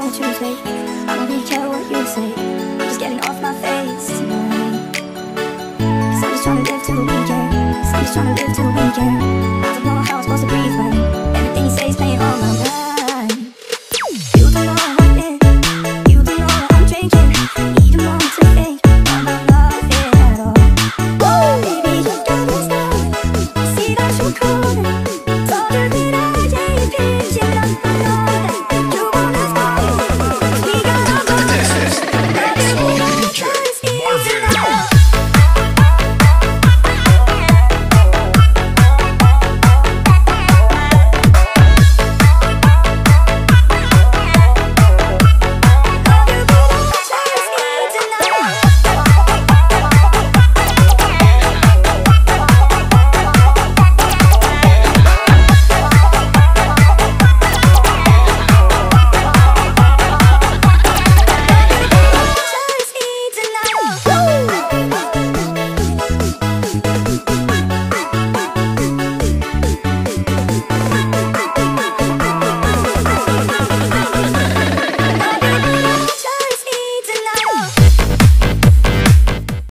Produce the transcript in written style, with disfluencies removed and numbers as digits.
the truth, babe. I don't really care what you say. I'm just getting off my face tonight. Cause I'm just trying to live till the weekend. Cause I'm just trying to live till the weekend. I don't know how I'm supposed to breathe, man.